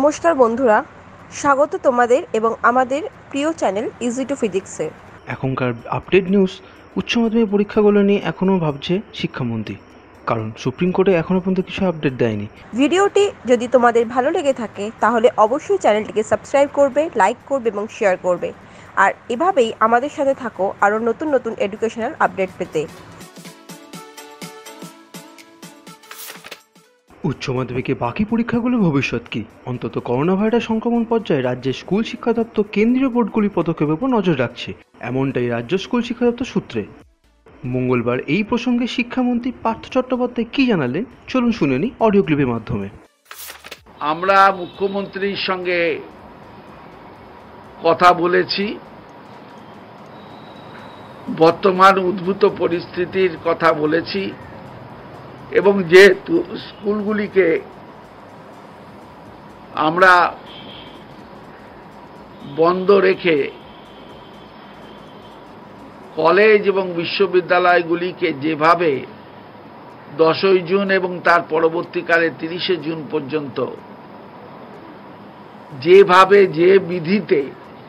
নমস্কার বন্ধুরা, স্বাগত তোমাদের এবং আমাদের প্রিয় চ্যানেল ইজি টু ফিজিক্সে। এখনকার আপডেট নিউজ। উচ্চ মাধ্যমিক পরীক্ষাগুলো নিয়ে এখনও ভাবছে শিক্ষামন্ত্রী, কারণ সুপ্রিম কোর্টে এখনও পর্যন্ত কিছু আপডেট দেয়নি। ভিডিওটি যদি তোমাদের ভালো লেগে থাকে তাহলে অবশ্যই চ্যানেলটিকে সাবস্ক্রাইব করবে, লাইক করবে এবং শেয়ার করবে। আর এভাবেই আমাদের সাথে থাকো আরও নতুন নতুন এডুকেশনাল আপডেট পেতে। উচ্চ মাধ্যমিকে বাকি পরীক্ষাগুলোর ভবিষ্যৎ কি? অন্তত করোনা ভাইরাস সংক্রমণ পর্যায়ে রাজ্যের স্কুল শিক্ষা দপ্তর কেন্দ্রীয় বোর্ডগুলির পদক্ষেপের উপর নজর রাখছে, এমনটাই রাজ্য স্কুল শিক্ষা দপ্তর সূত্রে। মঙ্গলবার এই প্রসঙ্গে শিক্ষামন্ত্রী পার্থ চট্টোপাধ্যায় কি জানালেন, চলুন শুনে নিই অডিও ক্লিপের মাধ্যমে। আমরা মুখ্যমন্ত্রীর সঙ্গে কথা বলেছি, বর্তমান উদ্ভূত পরিস্থিতির কথা বলেছি এবং যেহেতু স্কুলগুলিকে আমরা বন্ধ রেখে কলেজ এবং বিশ্ববিদ্যালয়গুলিকে যেভাবে 10ই জুন এবং তার পরবর্তীকালে 30শে জুন পর্যন্ত যেভাবে যে বিধিতে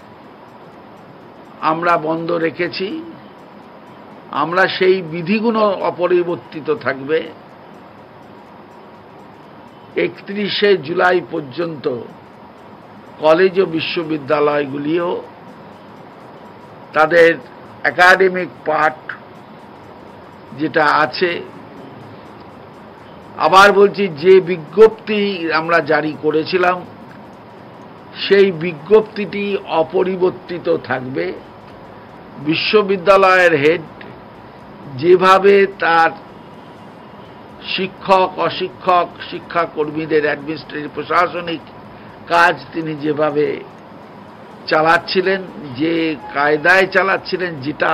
আমরা বন্ধ রেখেছি, আমরা সেই বিধিগুলো অপরিবর্তিত থাকবে। 31শে জুলাই পর্যন্ত কলেজ ও বিশ্ববিদ্যালয়গুলিও তাদের একাডেমিক পাঠ যেটা আছে, আবার বলছি, যে বিজ্ঞপ্তি আমরা জারি করেছিলাম সেই বিজ্ঞপ্তিটি অপরিবর্তিত থাকবে। বিশ্ববিদ্যালয়ের হেড যেভাবে তার শিক্ষক, অশিক্ষক, শিক্ষাকর্মীদের অ্যাডমিনিস্ট্রেটিভ প্রশাসনিক কাজ তিনি যেভাবে চালাচ্ছিলেন, যে কায়দায় চালাচ্ছিলেন, যেটা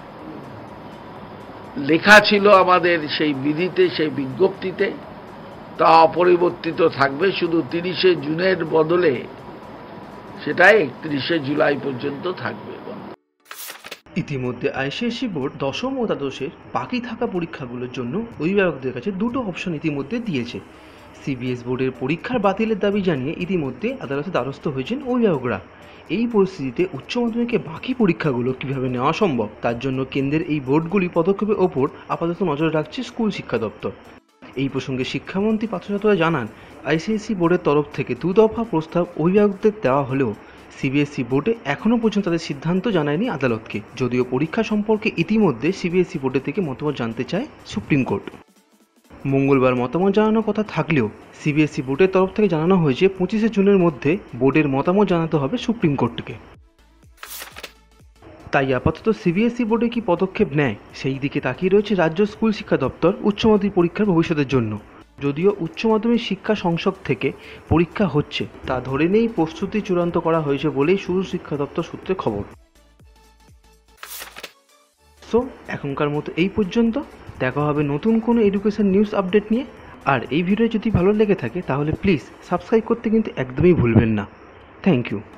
লেখা ছিল আমাদের সেই বিধিতে, সেই বিজ্ঞপ্তিতে, তা অপরিবর্তিত থাকবে। শুধু 30শে জুনের বদলে সেটা 31শে জুলাই পর্যন্ত থাকবে। ইতিমধ্যে আইসিএসসি বোর্ড দশম ও দ্বাদশের বাকি থাকা পরীক্ষাগুলোর জন্য অভিভাবকদের কাছে দুটো অপশন ইতিমধ্যে দিয়েছে। সিবিএস বোর্ডের পরীক্ষার বাতিলের দাবি জানিয়ে ইতিমধ্যে আদালতে দ্বারস্থ হয়েছেন অভিভাবকরা। এই পরিস্থিতিতে উচ্চ মাধ্যমিকে বাকি পরীক্ষাগুলো কিভাবে নেওয়া সম্ভব, তার জন্য কেন্দ্রের এই বোর্ডগুলি পদক্ষেপের ওপর আপাতত নজর রাখছে স্কুল শিক্ষা দপ্তর। এই প্রসঙ্গে শিক্ষামন্ত্রী পার্থ চট্টোপাধ্যায় জানান, আইসিএসসি বোর্ডের তরফ থেকে 2 দফা প্রস্তাব অভিভাবকদের দেওয়া হলেও সিবিএসই বোর্ডে এখনও পর্যন্ত তাদের সিদ্ধান্ত জানায়নি আদালতকে। যদিও পরীক্ষা সম্পর্কে ইতিমধ্যে সিবিএসই বোর্ডের থেকে মতামত জানতে চায় সুপ্রিম কোর্ট। মঙ্গলবার মতামত জানানোর কথা থাকলেও সিবিএসই বোর্ডের তরফ থেকে জানানো হয়েছে 25শে জুনের মধ্যে বোর্ডের মতামত জানাতে হবে সুপ্রিম কোর্টকে। তাই আপাতত সিবিএসই বোর্ডে কি পদক্ষেপ নেয় সেই দিকে তাকিয়ে রয়েছে রাজ্য স্কুল শিক্ষা দপ্তর উচ্চ মাধ্যমিক পরীক্ষার ভবিষ্যতের জন্য। যদিও উচ্চ মাধ্যমিক শিক্ষা সংসদ থেকে পরীক্ষা হচ্ছে তা ধরে নিয়েই প্রস্তুতি চূড়ান্ত করা হয়েছে বলেই শুরু শিক্ষা দপ্তর সূত্রে খবর। সো এখনকার মতো এই পর্যন্ত। দেখা হবে নতুন কোনো এডুকেশন নিউজ আপডেট নিয়ে। আর এই ভিডিও যদি ভালো লেগে থাকে তাহলে প্লিজ সাবস্ক্রাইব করতে কিন্তু একদমই ভুলবেন না। Thank you.